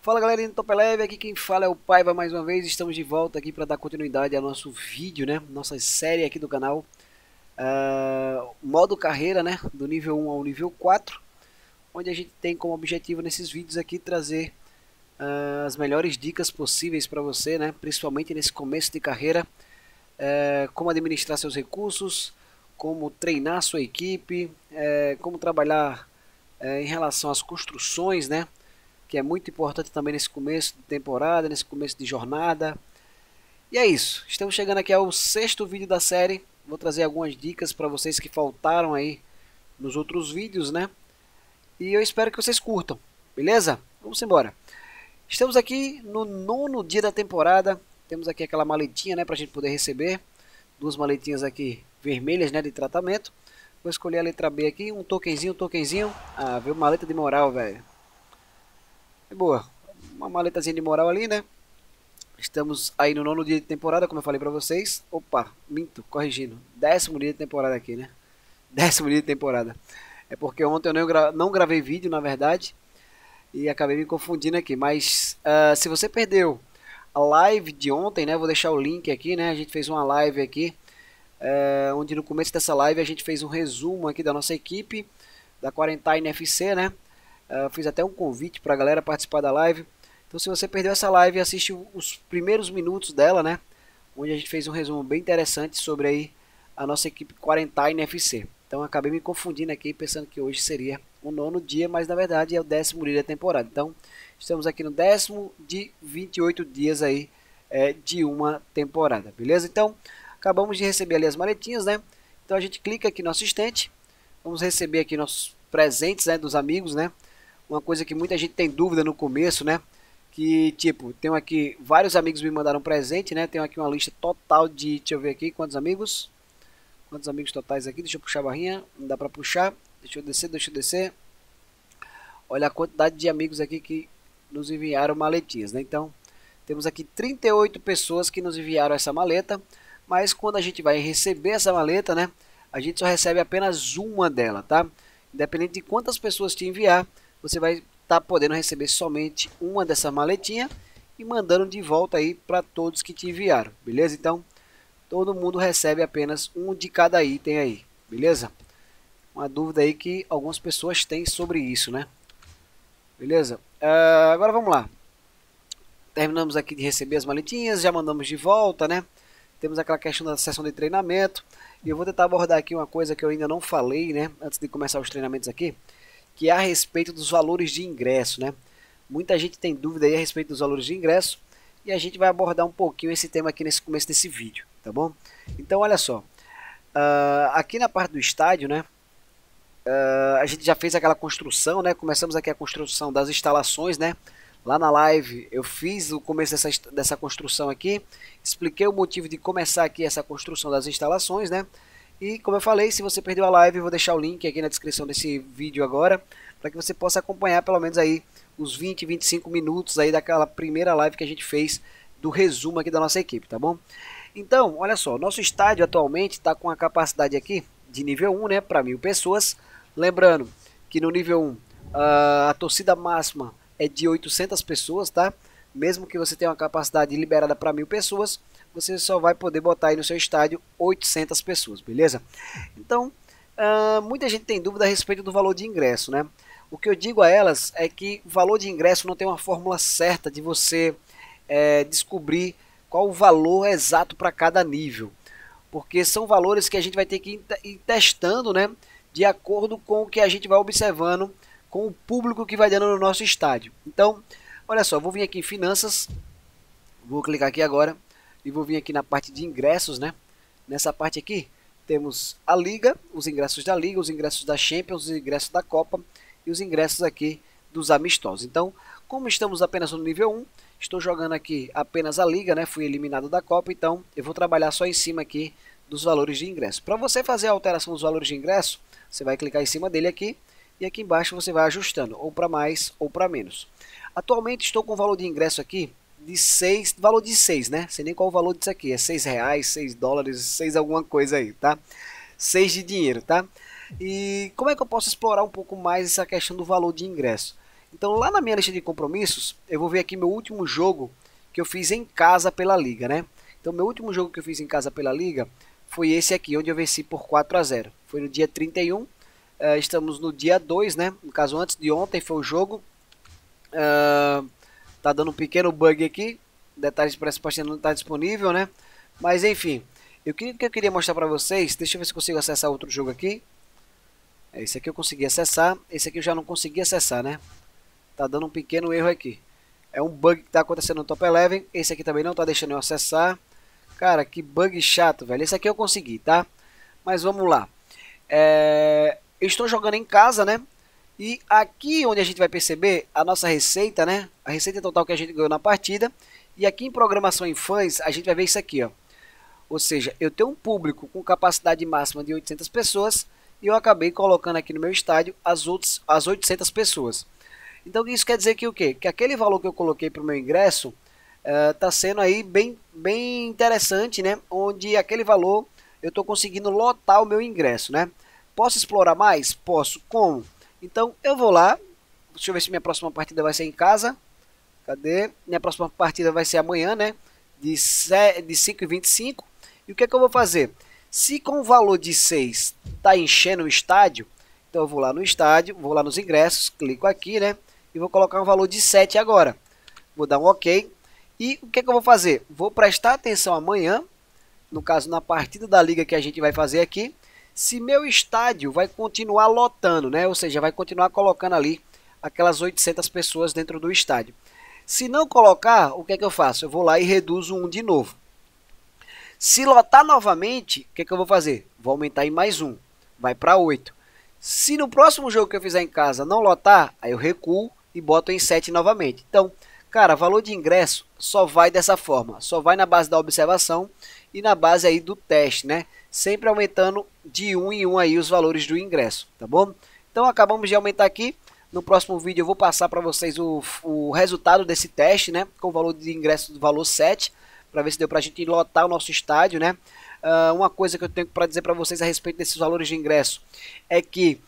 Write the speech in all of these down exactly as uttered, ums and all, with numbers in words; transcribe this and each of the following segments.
Fala galerinha do Top Eleve, aqui quem fala é o Paiva mais uma vez. Estamos de volta aqui para dar continuidade ao nosso vídeo, né? Nossa série aqui do canal. Uh, modo carreira, né? Do nível um ao nível quatro. Onde a gente tem como objetivo nesses vídeos aqui trazer uh, as melhores dicas possíveis para você, né? Principalmente nesse começo de carreira. Uh, como administrar seus recursos, como treinar sua equipe, uh, como trabalhar uh, em relação às construções, né? Que é muito importante também nesse começo de temporada, nesse começo de jornada. E é isso, estamos chegando aqui ao sexto vídeo da série. Vou trazer algumas dicas para vocês que faltaram aí nos outros vídeos, né? E eu espero que vocês curtam, beleza? Vamos embora. Estamos aqui no nono dia da temporada. Temos aqui aquela maletinha, né, para a gente poder receber. Duas maletinhas aqui vermelhas, né, de tratamento. Vou escolher a letra B aqui, um tokenzinho, um tokenzinho. Ah, veio maleta de moral, velho. É boa, uma maletazinha de moral ali, né? Estamos aí no nono dia de temporada, como eu falei pra vocês. Opa, minto, corrigindo. Décimo dia de temporada aqui, né? Décimo dia de temporada. É porque ontem eu não, gra não gravei vídeo, na verdade. E acabei me confundindo aqui. Mas uh, se você perdeu a live de ontem, né? Vou deixar o link aqui, né? A gente fez uma live aqui. Uh, onde no começo dessa live a gente fez um resumo aqui da nossa equipe. Da Quarantine F C, né? Uh, fiz até um convite para a galera participar da live. Então se você perdeu essa live, assiste os primeiros minutos dela, né? Onde a gente fez um resumo bem interessante sobre aí a nossa equipe Quarantine F C. Então acabei me confundindo aqui, pensando que hoje seria o nono dia, mas na verdade é o décimo dia da temporada. Então estamos aqui no décimo de vinte e oito dias aí é, de uma temporada, beleza? Então acabamos de receber ali as maletinhas, né? Então a gente clica aqui no assistente, vamos receber aqui nossos presentes, né, dos amigos, né? Uma coisa que muita gente tem dúvida no começo, né? Que, tipo, tenho aqui, vários amigos me mandaram presente, né? Tenho aqui uma lista total de, deixa eu ver aqui, quantos amigos? Quantos amigos totais aqui? Deixa eu puxar a barrinha, não dá pra puxar. Deixa eu descer, deixa eu descer. Olha a quantidade de amigos aqui que nos enviaram maletinhas, né? Então, temos aqui trinta e oito pessoas que nos enviaram essa maleta. Mas quando a gente vai receber essa maleta, né? A gente só recebe apenas uma dela, tá? Independente de quantas pessoas te enviar, você vai estar tá podendo receber somente uma dessa maletinha e mandando de volta aí para todos que te enviaram, beleza? Então, todo mundo recebe apenas um de cada item aí, beleza? Uma dúvida aí que algumas pessoas têm sobre isso, né? Beleza? Uh, agora vamos lá. Terminamos aqui de receber as maletinhas, já mandamos de volta, né? Temos aquela questão da sessão de treinamento. E eu vou tentar abordar aqui uma coisa que eu ainda não falei, né? Antes de começar os treinamentos aqui, que é a respeito dos valores de ingresso, né? Muita gente tem dúvida aí a respeito dos valores de ingresso e a gente vai abordar um pouquinho esse tema aqui nesse começo desse vídeo, tá bom? Então, olha só, uh, aqui na parte do estádio, né? Uh, a gente já fez aquela construção, né? Começamos aqui a construção das instalações, né? Lá na live eu fiz o começo dessa, dessa construção aqui, expliquei o motivo de começar aqui essa construção das instalações, né? E como eu falei, se você perdeu a live, eu vou deixar o link aqui na descrição desse vídeo agora, para que você possa acompanhar pelo menos aí os vinte, vinte e cinco minutos aí daquela primeira live que a gente fez do resumo aqui da nossa equipe, tá bom? Então, olha só, nosso estádio atualmente está com a capacidade aqui de nível um, né, para mil pessoas. Lembrando que no nível um a torcida máxima é de oitocentas pessoas, tá? Mesmo que você tenha uma capacidade liberada para mil pessoas, você só vai poder botar aí no seu estádio oitocentas pessoas, beleza? Então, uh, muita gente tem dúvida a respeito do valor de ingresso, né? O que eu digo a elas é que o valor de ingresso não tem uma fórmula certa de você é, descobrir qual o valor exato para cada nível. Porque são valores que a gente vai ter que ir testando, né? De acordo com o que a gente vai observando com o público que vai dando no nosso estádio. Então, olha só, vou vir aqui em finanças, vou clicar aqui agora e vou vir aqui na parte de ingressos, né? Nessa parte aqui temos a liga, os ingressos da liga, os ingressos da Champions, os ingressos da Copa e os ingressos aqui dos amistosos. Então, como estamos apenas no nível um, estou jogando aqui apenas a liga, né? Fui eliminado da Copa, então eu vou trabalhar só em cima aqui dos valores de ingresso. Para você fazer a alteração dos valores de ingresso, você vai clicar em cima dele aqui e aqui embaixo você vai ajustando, ou para mais ou para menos. Atualmente estou com o valor de ingresso aqui de seis, valor de seis, né? Sei nem qual o valor disso aqui, é seis reais, seis dólares, seis alguma coisa aí, tá? seis de dinheiro, tá? E como é que eu posso explorar um pouco mais essa questão do valor de ingresso? Então lá na minha lista de compromissos, eu vou ver aqui meu último jogo que eu fiz em casa pela Liga, né? Então meu último jogo que eu fiz em casa pela Liga foi esse aqui, onde eu venci por quatro a zero. Foi no dia trinta e um, uh, estamos no dia dois, né? No caso, antes de ontem foi o jogo. Uh, tá dando um pequeno bug aqui, detalhes para essa partida não está disponível, né? Mas enfim, eu queria, que eu queria mostrar para vocês, deixa eu ver se eu consigo acessar outro jogo aqui. Esse aqui eu consegui acessar, esse aqui eu já não consegui acessar, né? Tá dando um pequeno erro aqui. É um bug que tá acontecendo no Top Eleven. Esse aqui também não tá deixando eu acessar. Cara, que bug chato, velho. Esse aqui eu consegui, tá? Mas vamos lá. É... Eu estou jogando em casa, né? E aqui onde a gente vai perceber a nossa receita, né? A receita total que a gente ganhou na partida. E aqui em programação em fãs, a gente vai ver isso aqui, ó. Ou seja, eu tenho um público com capacidade máxima de oitocentas pessoas. E eu acabei colocando aqui no meu estádio as, outras, as oitocentas pessoas. Então isso quer dizer que o quê? Que aquele valor que eu coloquei para o meu ingresso está uh, sendo aí bem, bem interessante, né? Onde aquele valor eu estou conseguindo lotar o meu ingresso, né? Posso explorar mais? Posso. Como? Então eu vou lá. Deixa eu ver se minha próxima partida vai ser em casa. Cadê? Minha próxima partida vai ser amanhã, né? De, de cinco e vinte e cinco. E o que é que eu vou fazer? Se com o valor de seis está enchendo o estádio, então eu vou lá no estádio, vou lá nos ingressos, clico aqui, né? E vou colocar um valor de sete agora. Vou dar um OK. E o que, é que eu vou fazer? Vou prestar atenção amanhã, no caso na partida da liga que a gente vai fazer aqui, se meu estádio vai continuar lotando, né? Ou seja, vai continuar colocando ali aquelas oitocentas pessoas dentro do estádio. Se não colocar, o que é que eu faço? Eu vou lá e reduzo um de novo. Se lotar novamente, o que, é que eu vou fazer? Vou aumentar em mais um. Vai para oito. Se no próximo jogo que eu fizer em casa não lotar, aí eu recuo e boto em sete novamente. Então, cara, valor de ingresso só vai dessa forma. Só vai na base da observação e na base aí do teste, né? Sempre aumentando de um em um aí os valores do ingresso, tá bom? Então acabamos de aumentar aqui. No próximo vídeo eu vou passar para vocês o, o resultado desse teste, né? Com o valor de ingresso do valor sete, para ver se deu para a gente lotar o nosso estádio, né? Uh, uma coisa que eu tenho para dizer para vocês a respeito desses valores de ingresso é que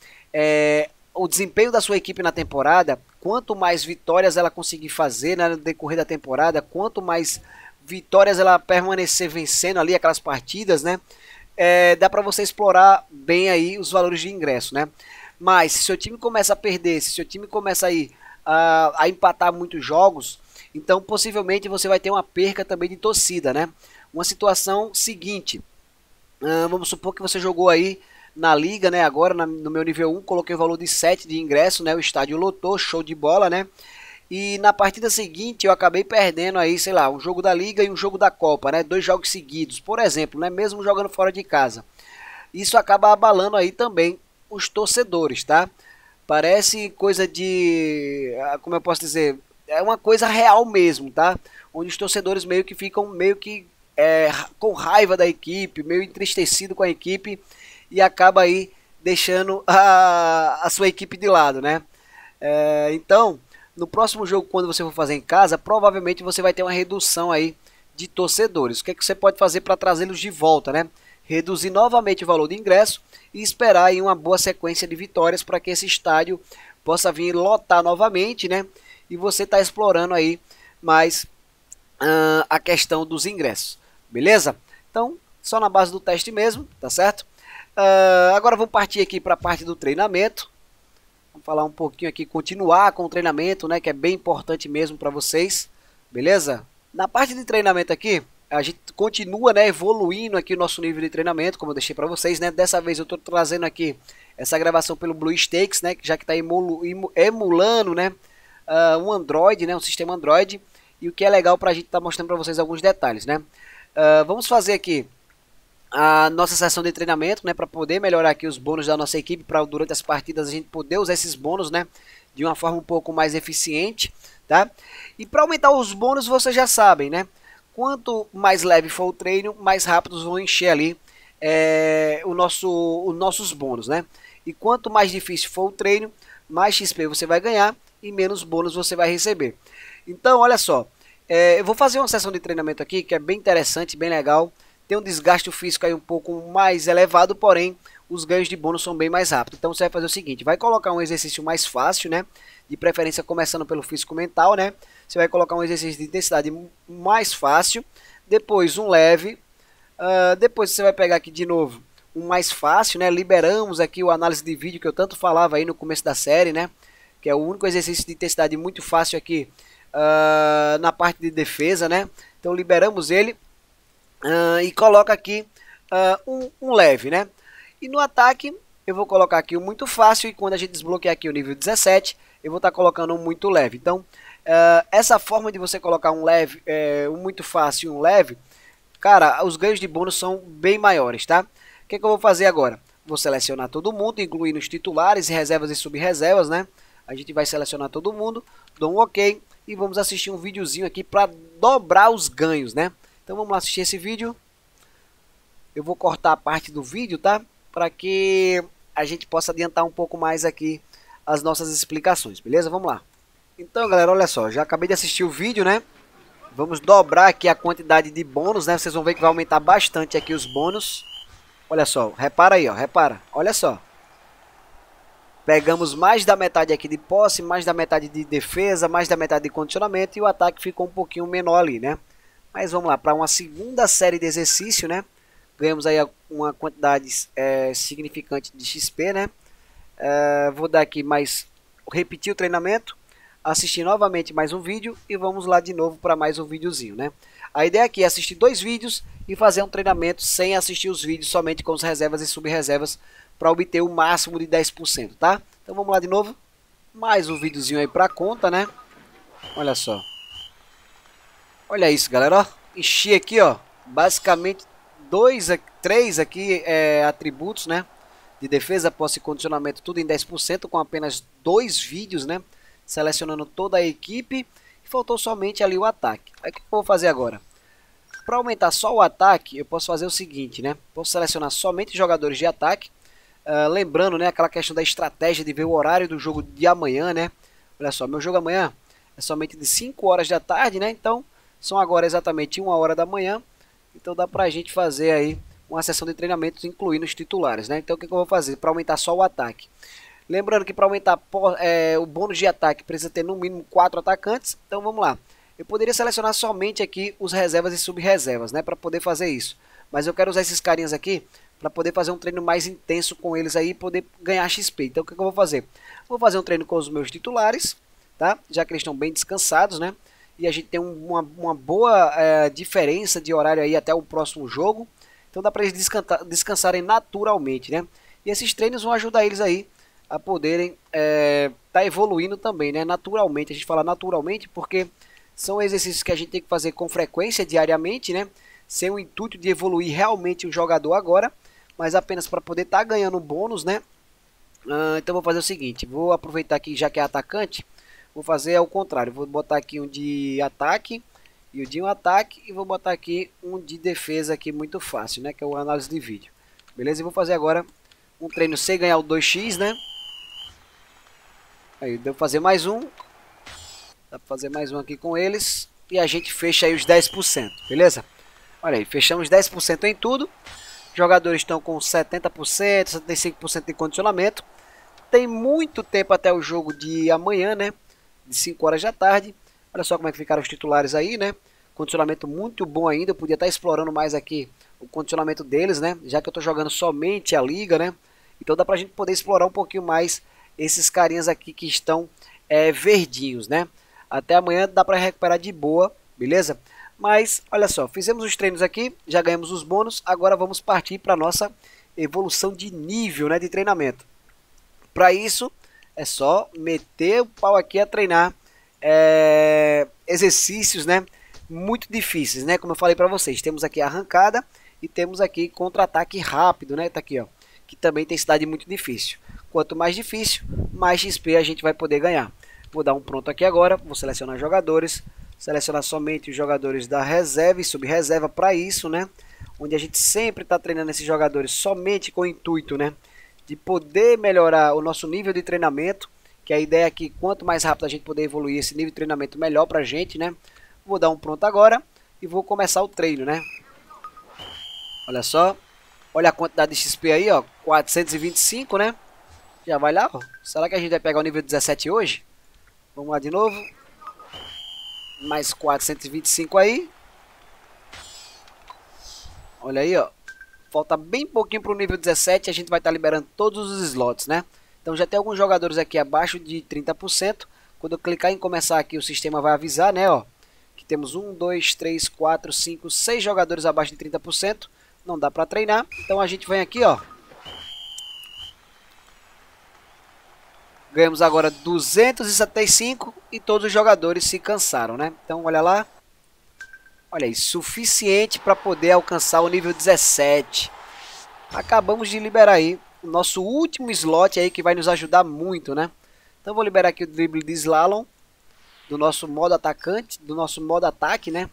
é, o desempenho da sua equipe na temporada, quanto mais vitórias ela conseguir fazer, né, no decorrer da temporada, quanto mais vitórias ela permanecer vencendo ali aquelas partidas, né, é, dá para você explorar bem aí os valores de ingresso, né? Mas se seu time começa a perder, se seu time começa aí a, a empatar muitos jogos, então possivelmente você vai ter uma perca também de torcida, né? Uma situação seguinte, uh, vamos supor que você jogou aí na liga, né, agora na, no meu nível um, coloquei o valor de sete de ingresso, né, o estádio lotou, show de bola, né, e na partida seguinte eu acabei perdendo aí, sei lá, um jogo da liga e um jogo da Copa, né, dois jogos seguidos, por exemplo, né, mesmo jogando fora de casa. Isso acaba abalando aí também os torcedores, tá? Parece coisa de, como eu posso dizer, é uma coisa real mesmo, tá? Onde os torcedores meio que ficam meio que É, com raiva da equipe, meio entristecido com a equipe e acaba aí deixando a, a sua equipe de lado, né? É, então, no próximo jogo, quando você for fazer em casa, provavelmente você vai ter uma redução aí de torcedores. O que, é que você pode fazer para trazê-los de volta, né? Reduzir novamente o valor de ingresso e esperar aí uma boa sequência de vitórias para que esse estádio possa vir lotar novamente, né? E você está explorando aí mais uh, a questão dos ingressos. Beleza? Então, só na base do teste mesmo, tá certo? Uh, agora vamos partir aqui para a parte do treinamento. Vamos falar um pouquinho aqui, continuar com o treinamento, né? Que é bem importante mesmo para vocês. Beleza? Na parte de treinamento aqui, a gente continua, né, evoluindo aqui o nosso nível de treinamento, como eu deixei para vocês, né? Dessa vez eu estou trazendo aqui essa gravação pelo BlueStacks, né? Que já que está emulando, né? Uh, um Android, né? Um sistema Android. E o que é legal para a gente estar tá mostrando para vocês alguns detalhes, né? Uh, vamos fazer aqui a nossa sessão de treinamento, né, para poder melhorar aqui os bônus da nossa equipe, para durante as partidas a gente poder usar esses bônus, né, de uma forma um pouco mais eficiente, tá? E para aumentar os bônus, vocês já sabem, né? Quanto mais leve for o treino, mais rápidos vão encher ali é, o nosso, os nossos bônus, né? E quanto mais difícil for o treino, mais X P você vai ganhar e menos bônus você vai receber. Então, olha só. É, eu vou fazer uma sessão de treinamento aqui que é bem interessante, bem legal. Tem um desgaste físico aí um pouco mais elevado, porém os ganhos de bônus são bem mais rápidos. Então você vai fazer o seguinte, vai colocar um exercício mais fácil, né? De preferência começando pelo físico mental, né? Você vai colocar um exercício de intensidade mais fácil, depois um leve, uh, depois você vai pegar aqui de novo um mais fácil, né? Liberamos aqui o análise de vídeo que eu tanto falava aí no começo da série, né? Que é o único exercício de intensidade muito fácil aqui uh, na parte de defesa, né? Então liberamos ele uh, e coloca aqui uh, um, um leve, né? E no ataque eu vou colocar aqui o muito fácil e quando a gente desbloquear aqui o nível dezessete, eu vou estar colocando um muito leve. Então, uh, essa forma de você colocar um leve, é, um muito fácil e um leve, cara, os ganhos de bônus são bem maiores, tá? O que, que eu vou fazer agora? Vou selecionar todo mundo, incluindo os titulares, reservas e sub-reservas, né? A gente vai selecionar todo mundo, dou um ok e vamos assistir um videozinho aqui para dobrar os ganhos, né? Então vamos lá assistir esse vídeo. Eu vou cortar a parte do vídeo, tá? Para que a gente possa adiantar um pouco mais aqui as nossas explicações, beleza? Vamos lá. Então, galera, olha só, já acabei de assistir o vídeo, né? Vamos dobrar aqui a quantidade de bônus, né? Vocês vão ver que vai aumentar bastante aqui os bônus. Olha só, repara aí, ó, repara, olha só. Pegamos mais da metade aqui de posse, mais da metade de defesa, mais da metade de condicionamento e o ataque ficou um pouquinho menor ali, né? Mas vamos lá, para uma segunda série de exercício, né? Ganhamos aí uma quantidade é, significante de X P, né? É, vou dar aqui mais, repetir o treinamento, assistir novamente mais um vídeo e vamos lá de novo para mais um videozinho, né? A ideia aqui é assistir dois vídeos e fazer um treinamento sem assistir os vídeos, somente com as reservas e sub-reservas, para obter o máximo de dez por cento, tá? Então vamos lá de novo, mais um videozinho aí para conta, né? Olha só. Olha isso, galera, ó. Enchi aqui, ó, basicamente dois, três aqui é, atributos, né? De defesa, posse e condicionamento, tudo em dez por cento, com apenas dois vídeos, né? Selecionando toda a equipe. E faltou somente ali o ataque. Aí o que eu vou fazer agora? Para aumentar só o ataque, eu posso fazer o seguinte, né? Posso selecionar somente jogadores de ataque. Uh, lembrando, né, aquela questão da estratégia de ver o horário do jogo de amanhã, né? Olha só, meu jogo amanhã é somente de cinco horas da tarde, né? Então, são agora exatamente uma hora da manhã. Então, dá pra gente fazer aí uma sessão de treinamentos, incluindo os titulares, né? Então, o que, que eu vou fazer? Para aumentar só o ataque. Lembrando que para aumentar é, o bônus de ataque, precisa ter no mínimo quatro atacantes. Então, vamos lá. Eu poderia selecionar somente aqui os reservas e sub-reservas, né? Para poder fazer isso. Mas eu quero usar esses carinhas aqui para poder fazer um treino mais intenso com eles aí e poder ganhar X P. Então o que, que eu vou fazer? Vou fazer um treino com os meus titulares, tá? Já que eles estão bem descansados, né? E a gente tem um, uma, uma boa é, diferença de horário aí até o próximo jogo. Então dá para eles descansar, descansarem naturalmente, né? E esses treinos vão ajudar eles aí a poderem é, tá evoluindo também, né? Naturalmente, a gente fala naturalmente porque são exercícios que a gente tem que fazer com frequência, diariamente, né? Sem o intuito de evoluir realmente o jogador agora, mas apenas para poder estar tá ganhando bônus, né? Ah, então vou fazer o seguinte, vou aproveitar aqui, já que é atacante, vou fazer ao contrário. Vou botar aqui um de ataque e o de um ataque e vou botar aqui um de defesa aqui muito fácil, né? Que é o análise de vídeo. Beleza? E vou fazer agora um treino sem ganhar o dois x, né? Aí deu fazer mais um. Dá para fazer mais um aqui com eles e a gente fecha aí os dez por cento, beleza? Olha aí, fechamos dez por cento em tudo. Jogadores estão com setenta por cento, setenta e cinco por cento de condicionamento. Tem muito tempo até o jogo de amanhã, né? De cinco horas da tarde. Olha só como é que ficaram os titulares aí, né? Condicionamento muito bom ainda. Eu podia estar explorando mais aqui o condicionamento deles, né? Já que eu estou jogando somente a liga, né? Então dá pra gente poder explorar um pouquinho mais esses carinhas aqui que estão é, verdinhos, né? Até amanhã dá pra recuperar de boa, beleza? Mas, olha só, fizemos os treinos aqui, já ganhamos os bônus, agora vamos partir para a nossa evolução de nível, né, de treinamento. Para isso, é só meter o pau aqui a treinar é, exercícios, né, muito difíceis, né, como eu falei para vocês. Temos aqui a arrancada e temos aqui contra-ataque rápido, né, tá aqui, ó, que também tem cidade muito difícil. Quanto mais difícil, mais X P a gente vai poder ganhar. Vou dar um pronto aqui agora, vou selecionar jogadores. Selecionar somente os jogadores da reserva e sub-reserva para isso, né? Onde a gente sempre está treinando esses jogadores somente com o intuito, né? De poder melhorar o nosso nível de treinamento. Que a ideia é que quanto mais rápido a gente poder evoluir esse nível de treinamento, melhor para a gente, né? Vou dar um pronto agora e vou começar o treino, né? Olha só. Olha a quantidade de X P aí, ó, quatrocentos e vinte e cinco, né? Já vai lá, ó. Será que a gente vai pegar o nível dezessete hoje? Vamos lá de novo. Mais quatrocentos e vinte e cinco aí. Olha aí, ó. Falta bem pouquinho para o nível dezessete. A gente vai estar tá liberando todos os slots, né? Então já tem alguns jogadores aqui abaixo de trinta por cento. Quando eu clicar em começar aqui, o sistema vai avisar, né? Ó, que temos um, dois, três, quatro, cinco, seis jogadores abaixo de trinta por cento. Não dá para treinar. Então a gente vem aqui, ó. Ganhamos agora duzentos e setenta e cinco e todos os jogadores se cansaram, né? Então olha lá. Olha aí, suficiente para poder alcançar o nível dezessete. Acabamos de liberar aí o nosso último slot aí que vai nos ajudar muito, né? Então vou liberar aqui o drible de slalom do nosso modo atacante, do nosso modo ataque, né?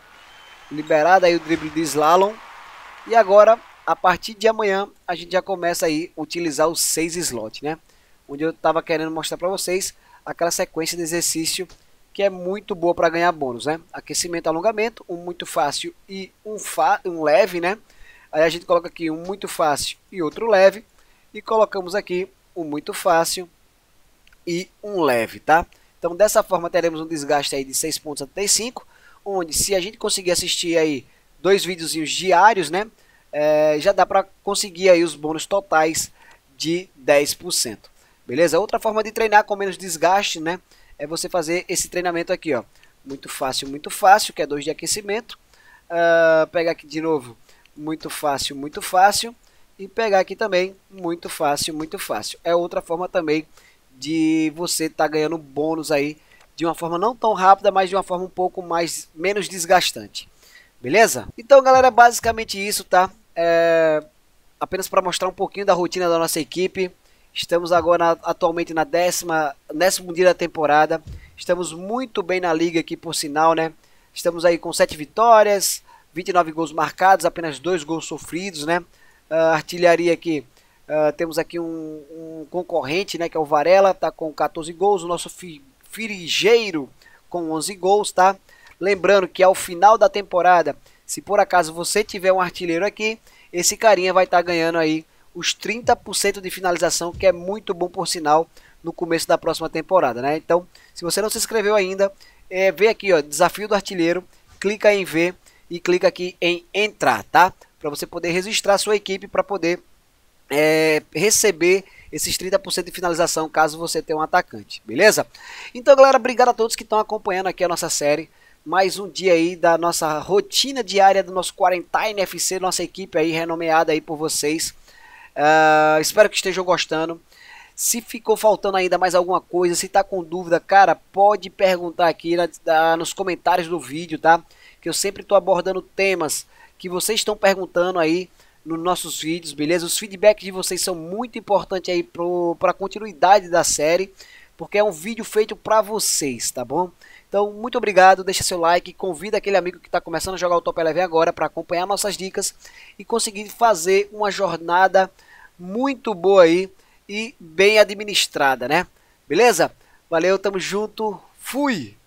Liberado aí o drible de slalom. E agora, a partir de amanhã, a gente já começa aí a utilizar os seis slots, né? Onde eu estava querendo mostrar para vocês aquela sequência de exercício que é muito boa para ganhar bônus, né? Aquecimento, alongamento, um muito fácil e um, fa um leve, né? Aí a gente coloca aqui um muito fácil e outro leve. E colocamos aqui um muito fácil e um leve, tá? Então dessa forma teremos um desgaste aí de seis ponto setenta e cinco, onde se a gente conseguir assistir aí dois videozinhos diários, né? É, já dá para conseguir aí os bônus totais de dez por cento. Beleza? Outra forma de treinar com menos desgaste, né? É você fazer esse treinamento aqui, ó. Muito fácil, muito fácil, que é dois de aquecimento. Uh, pegar aqui de novo, muito fácil, muito fácil. E pegar aqui também, muito fácil, muito fácil. É outra forma também de você estar tá ganhando bônus aí de uma forma não tão rápida, mas de uma forma um pouco mais, menos desgastante. Beleza? Então, galera, basicamente isso, tá? É, apenas para mostrar um pouquinho da rotina da nossa equipe. Estamos agora atualmente na décima, décimo dia da temporada. Estamos muito bem na liga aqui, por sinal, né? Estamos aí com sete vitórias, vinte e nove gols marcados, apenas dois gols sofridos, né? Uh, artilharia aqui, uh, temos aqui um, um concorrente, né? Que é o Varela, tá com quatorze gols. O nosso fi, Firigeiro com onze gols, tá? Lembrando que ao final da temporada, se por acaso você tiver um artilheiro aqui, esse carinha vai estar tá ganhando aí os trinta por cento de finalização, que é muito bom por sinal no começo da próxima temporada, né? Então, se você não se inscreveu ainda, é, vê aqui, ó, desafio do artilheiro, clica em ver e clica aqui em entrar, tá? Para você poder registrar a sua equipe para poder é, receber esses trinta por cento de finalização caso você tenha um atacante, beleza? Então, galera, obrigado a todos que estão acompanhando aqui a nossa série. Mais um dia aí da nossa rotina diária do nosso Quarantine F C, nossa equipe aí renomeada aí por vocês. Uh, espero que estejam gostando. Se ficou faltando ainda mais alguma coisa, se tá com dúvida, cara, pode perguntar aqui na, na, nos comentários do vídeo, tá? Que eu sempre tô abordando temas que vocês estão perguntando aí nos nossos vídeos, beleza? Os feedbacks de vocês são muito importantes aí para a continuidade da série, porque é um vídeo feito para vocês, tá bom? Então, muito obrigado, deixa seu like, convida aquele amigo que está começando a jogar o Top Eleven agora para acompanhar nossas dicas e conseguir fazer uma jornada muito boa aí e bem administrada, né? Beleza? Valeu, tamo junto, fui!